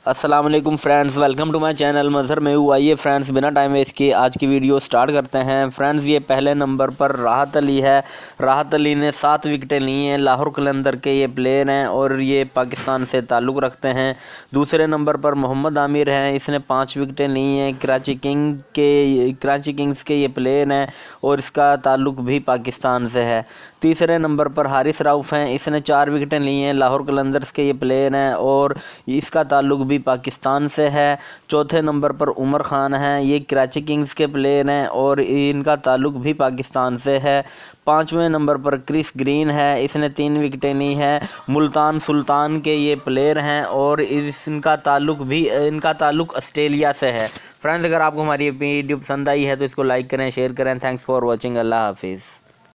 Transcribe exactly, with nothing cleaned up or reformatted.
अस्सलाम वालेकुम friends, welcome to my channel Mazhar में हूँ। आइए फ्रेंड्स, बिना टाइम वेस्ट किए आज की वीडियो स्टार्ट करते हैं। फ्रेंड्स, ये पहले नंबर पर राहत अली है। राहत अली ने सात विकेटें ली हैं। लाहौर कलंदर के ये प्लेयर हैं और ये पाकिस्तान से ताल्लुक़ रखते हैं। दूसरे नंबर पर मोहम्मद आमिर हैं, इसने पाँच विकेटें ली हैं। कराची किंग के कराची किंग्स के ये प्लेयर हैं और इसका ताल्लुक़ भी पाकिस्तान से है। तीसरे नंबर पर हारिस राउफ़ हैं, इसने चार विकेटें ली हैं। लाहौर कलंदर्स के ये प्लेयर हैं और इसका ताल्लुक़ भी पाकिस्तान से है। चौथे नंबर पर उमर ख़ान हैं, ये कराची किंग्स के प्लेयर हैं और इनका ताल्लुक़ भी पाकिस्तान से है। पाँचवें नंबर पर क्रिस ग्रीन है, इसने तीन विकेटें ली हैं। मुल्तान सुल्तान के ये प्लेयर हैं और इनका ताल्लुक़ भी इनका ताल्लुक़ ऑस्ट्रेलिया से है। फ्रेंड्स, अगर आपको हमारी वीडियो पसंद आई है तो इसको लाइक करें, शेयर करें। Thanks for watching. अल्लाह हाफिज़।